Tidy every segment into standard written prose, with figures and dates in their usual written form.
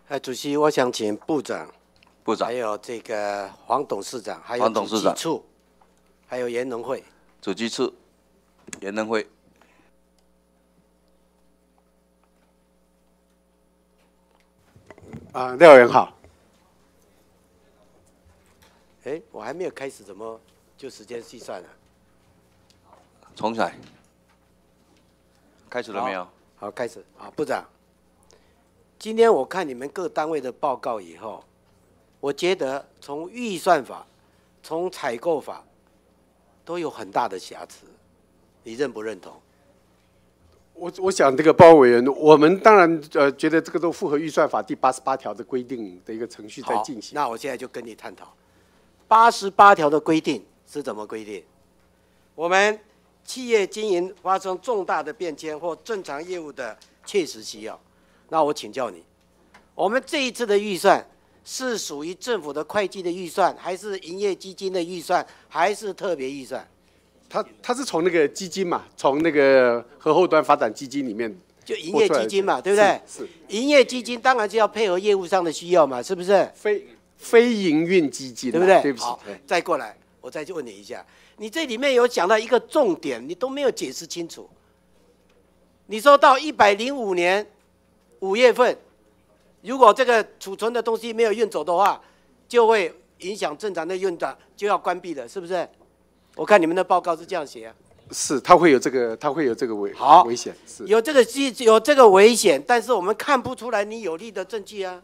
主席，我想请部长， 还有这个黄董事长，还有黄董事长， 处，还有研能会， 主计处、研能会。 廖委员好。 我还没有开始，怎么就时间计算了？ 重来。开始了没有？ 好，开始。好，部长。今天我看你们各单位的报告以后，我觉得从预算法、从采购法都有很大的瑕疵，你认不认同？ 我想这个报告委员，我们当然觉得这个都符合预算法第88条的规定的一个程序在进行。 那我现在就跟你探讨88条的规定是怎么规定？我们企业经营发生重大的变迁或正常业务的切实需要。那我请教你，我们这一次的预算是属于政府的会计的预算，还是营业基金的预算，还是特别预算？ 它是从那个基金嘛，从那个核后端发展基金里面就营业基金嘛，对不对？ 是。 营业基金当然就要配合业务上的需要嘛，是不是？ 非营运基金， 对不对？ 对不起。 好，再过来，我再去问你一下，你这里面有讲到一个重点，你都没有解释清楚。你说到105年5月份，如果这个储存的东西没有运走的话，就会影响正常的运转，就要关闭了，是不是？我看你们的报告是这样写啊。 是，它会有这个危险，是有这个危险，但是我们看不出来你有利的证据啊。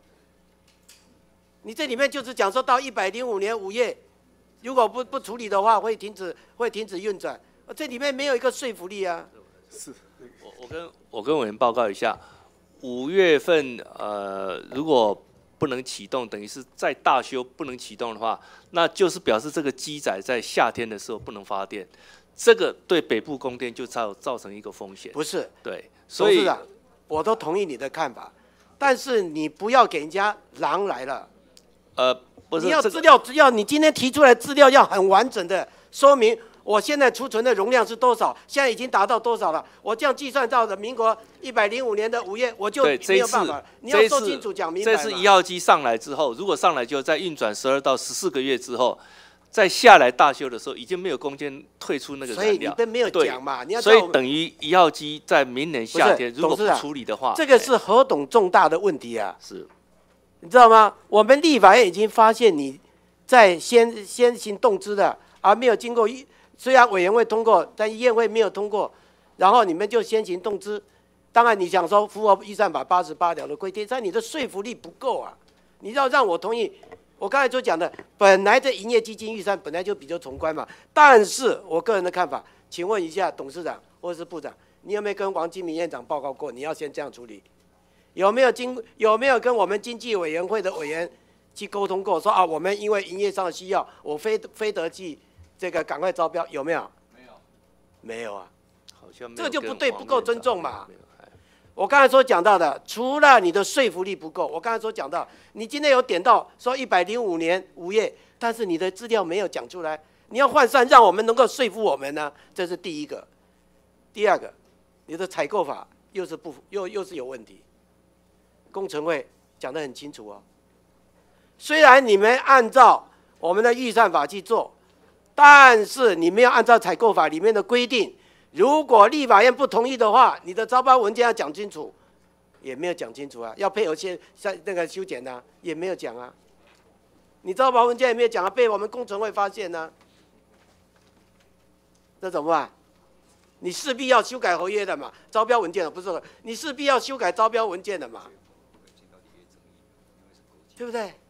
你这里面就是讲说到105年5月，如果不处理的话，会停止运转，这里面没有一个说服力啊。 是， 我跟委员报告一下，5月份如果不能启动，等于是在大修不能启动的话，那就是表示这个机载在夏天的时候不能发电，这个对北部供电就造成一个风险。 不是， 对，所以我都同意你的看法，但是你不要给人家狼来了。 不是， 你要资料，只要你今天提出来资料要很完整的说明，我现在储存的容量是多少，现在已经达到多少了，我这样计算到的民国105年的5月，我就没有办法。你要说清楚讲明白。 这次1号机上来之后，如果上来就在运转12到14个月之后，再下来大修的时候，已经没有空间退出那个燃料。 所以你都没有讲嘛，你要所以等于1号机在明年夏天如果不处理的话， 这个是何等重大的问题啊！ 是。 你知道吗？我们立法院已经发现你在先行动资的，而没有经过，虽然委员会通过，但议会没有通过，然后你们就先行动资。当然，你想说符合预算法88条的规定，但你的说服力不够啊！你要让我同意，我刚才所讲的，本来这营业基金预算本来就比较宏观嘛。但是我个人的看法，请问一下董事长或者是部长，你有没有跟王金明院长报告过？你要先这样处理。有没有跟我们经济委员会的委员去沟通过？说啊，我们因为营业上的需要，我非得去这个赶快招标，有没有？没有啊， 好像没有， 这个就不对，不够尊重嘛。我刚才所讲到的，除了你的说服力不够，我刚才所讲到，你今天有点到说105年5月，但是你的资料没有讲出来，你要换算让我们能够说服我们呢，这是第一个。第二个，你的采购法又是有问题。工程会讲得很清楚哦，虽然你们按照我们的预算法去做，但是你没有按照采购法里面的规定，如果立法院不同意的话，你的招标文件要讲清楚，也没有讲清楚啊，要配合那个修剪啊，也没有讲啊，你招标文件也没有讲啊，被我们工程会发现啊，那怎么办？你势必要修改合约的嘛，招标文件的不是，你势必要修改招标文件的嘛。对不对？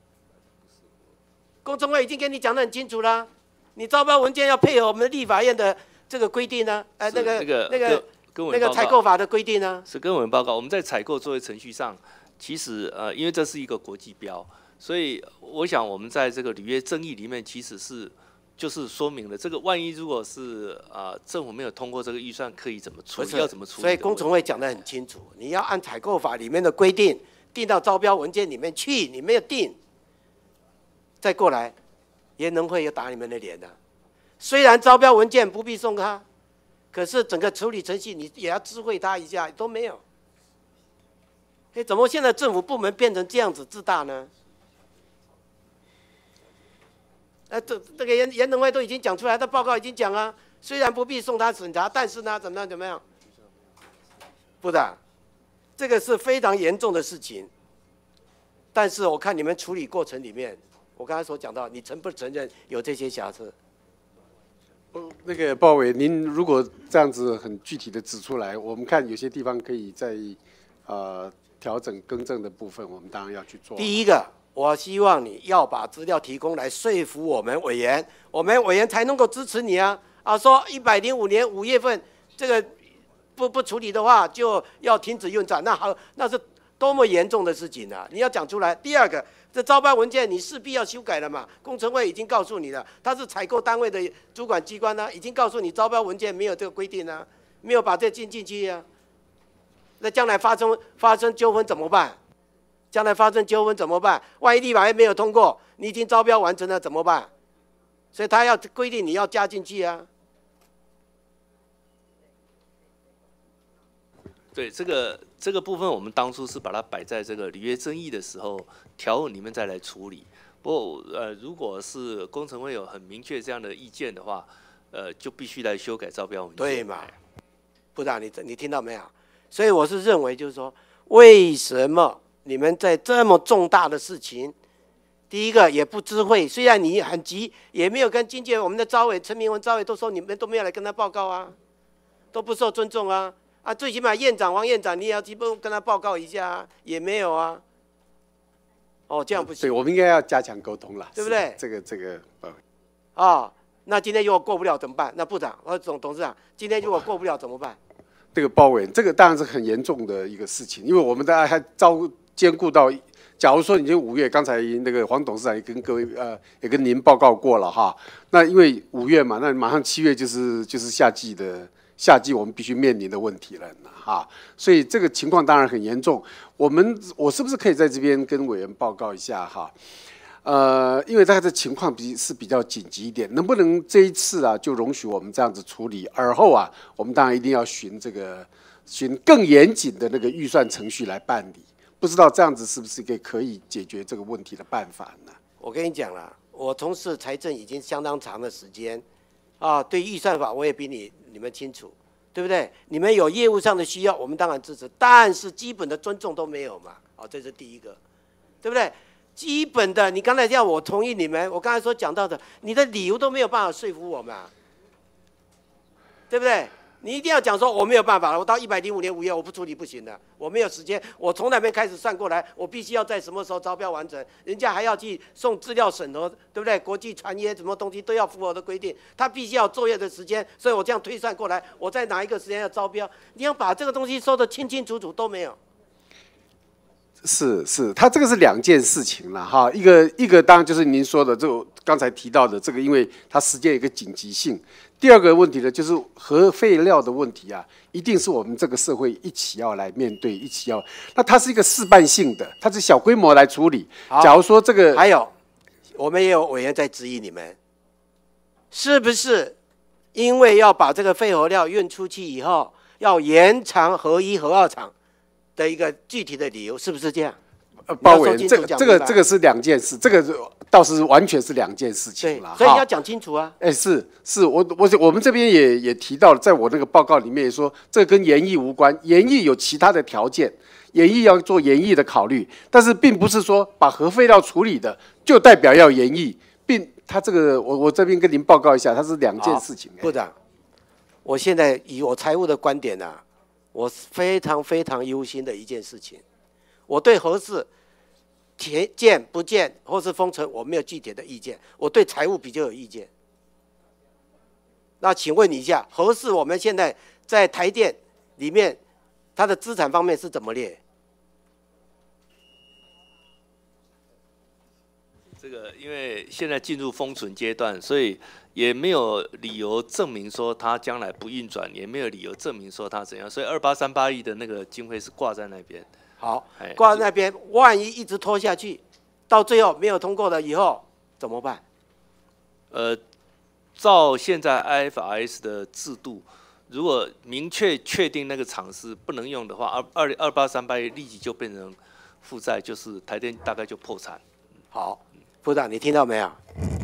工程会已经跟你讲得很清楚了，你招标文件要配合我们立法院的这个规定呢，那个采购法的规定呢。 是跟我们报告，我们在采购作业程序上，其实因为这是一个国际标，所以我想我们在这个履约争议里面，其实就是说明了这个万一如果是政府没有通过这个预算，可以怎么处理，要怎么处理。 所以工程会讲得很清楚，你要按采购法里面的规定。定到招标文件里面去，你没有定，再过来，研能会又打你们的脸了。虽然招标文件不必送他，可是整个处理程序你也要知会他一下，都没有。 哎，怎么现在政府部门变成这样子自大呢？这个研能会都已经讲出来，他报告已经讲了，虽然不必送他审查，但是呢，怎么样？部长，这个是非常严重的事情。但是我看你们处理过程里面，我刚才所讲到，你承不承认有这些瑕疵？ 那个鲍委，您如果这样子很具体的指出来，我们看有些地方可以在调整更正的部分，我们当然要去做。 第一个，我希望你要把资料提供来说服我们委员，我们委员才能够支持你啊！说105年5月份这个不处理的话，就要停止运转，那是多么严重的事情啊！你要讲出来。第二个，这招标文件你势必要修改了嘛？工程会已经告诉你了，他是采购单位的主管机关呢，已经告诉你招标文件没有这个规定啊，没有把这进去啊。那将来发生纠纷怎么办？将来发生纠纷怎么办？万一立法院没有通过，你已经招标完成了怎么办？所以他要规定你要加进去啊。 对这个部分，我们当初是把它摆在这个履约争议的时候，条文里面再来处理。不过如果是工程会有很明确这样的意见的话，就必须来修改招标文件。 对嘛？部长，你听到没有？所以我是认为，就是说，为什么你们在这么重大的事情，第一个也不知会，虽然你很急，也没有跟经纪人我们的招委陈明文招委都说你们都没有来跟他报告啊，都不受尊重啊。最起码王院长你也要基本跟他报告一下啊，也没有啊。这样不行。 对，我们应该要加强沟通了， 对不对？ 这个那今天如果过不了怎么办？那部长或董事长，今天如果过不了怎么办？ 这个包围，这个当然是很严重的一个事情，因为我们大家还兼顾到，假如说已经5月，刚才那个黄董事长也跟各位也跟您报告过了哈。那因为5月嘛，那马上7月就是夏季我们必须面临的问题了哈。所以这个情况当然很严重。我是不是可以在这边跟委员报告一下哈？因为大家的情况是比较紧急一点，能不能这一次就容许我们这样子处理？而后我们当然一定要循更严谨的那个预算程序来办理。不知道这样子是不是一个可以解决这个问题的办法呢？ 我跟你讲了，我从事财政已经相当长的时间，对预算法我也比你们清楚，对不对？你们有业务上的需要，我们当然支持，但是基本的尊重都没有嘛，这是第一个，对不对？基本的，你刚才要我同意你们，我刚才所讲到的，你的理由都没有办法说服我们，对不对？你一定要讲说我没有办法了，我到105年5月我不处理不行的，我没有时间，我从那边开始算过来，我必须要在什么时候招标完成，人家还要去送资料审核，对不对？国际传约什么东西都要符合的规定，他必须要作业的时间，所以我这样推算过来，我在哪一个时间要招标，你要把这个东西说得清清楚楚都没有。 是，它这个是两件事情了哈，一个当然就是您说的这个刚才提到的这个，因为它时间有一个紧急性。第二个问题呢，就是核废料的问题一定是我们这个社会一起要来面对，那它是一个事半性的，它是小规模来处理。假如说这个还有，我们也有委员在质疑你们，是不是因为要把这个废核料运出去以后，要延长核1、核2厂的一个具体的理由，是不是这样？ 包围这个是两件事，这个倒是完全是两件事情了。 所以你要讲清楚啊。 我们这边也提到了，在我那个报告里面也说，这跟研议无关，研议有其他的条件，研议要做研议的考虑，但是并不是说把核废料处理的就代表要研议，他这个我这边跟您报告一下，它是两件事情。 部长，我现在以我财务的观点我非常非常忧心的一件事情，我对核四建不建或是封存我没有具体的意见，我对财务比较有意见。那请问你一下，核四我们现在在台电里面，它的资产方面是怎么列？ 这个因为现在进入封存阶段，所以也没有理由证明说它将来不运转，也没有理由证明说它怎样，所以2838亿的那个经费是挂在那边。 好，挂在那边，万一一直拖下去，到最后没有通过了以后怎么办？ 照现在 IFRS 的制度， 如果明确确定那个厂是不能用的话，2838立即就变成负债，就是台电大概就破产。 好，部长你听到没有？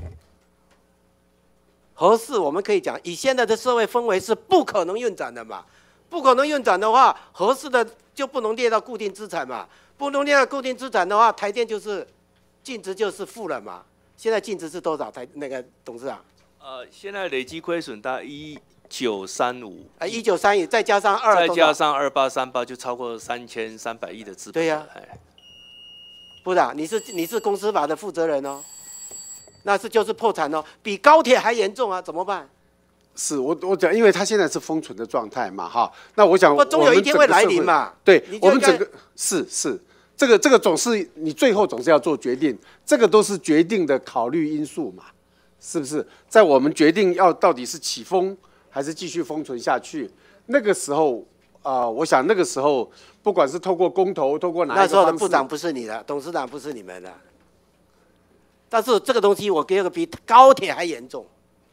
核四我们可以讲，以现在的社会氛围是不可能运转的嘛，不可能运转的话，核四的就不能列到固定资产嘛，不能列到固定资产的话，台电就是净值就是负了嘛。现在净值是多少？那个董事长？ 现在累积亏损大概1935， 1931再加上再加上2838，就超过3300亿的资本。 对呀、部长，你是公司法的负责人哦，那就是破产哦，比高铁还严重啊，怎么办？ 是我讲，因为它现在是封存的状态嘛，哈。那我想， 总有一天会来临嘛。 对，我们整个是这个总是你最后总是要做决定，这个都是决定的考虑因素嘛，是不是？在我们决定要到底是起封还是继续封存下去，那个时候我想那个时候不管是透过公投，透过哪一个方式， 那时候的部长不是你的，董事长不是你们的。但是这个东西我觉得比高铁还严重。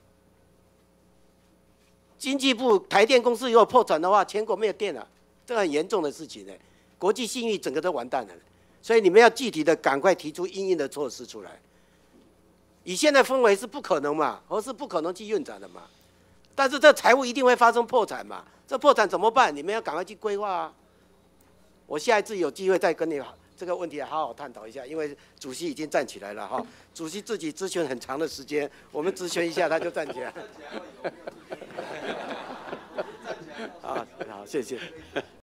经济部台电公司如果破产的话，全国没有电了，这个很严重的事情呢。国际信誉整个都完蛋了，所以你们要具体的赶快提出因应的措施出来。以现在氛围是不可能嘛，核四不可能去运转的嘛。但是这财务一定会发生破产嘛，这破产怎么办？你们要赶快去规划啊。我下一次有机会再跟你这个问题好好探讨一下，因为主席已经站起来了哈。主席自己咨询很长的时间，我们咨询一下他就站起来。好，谢谢。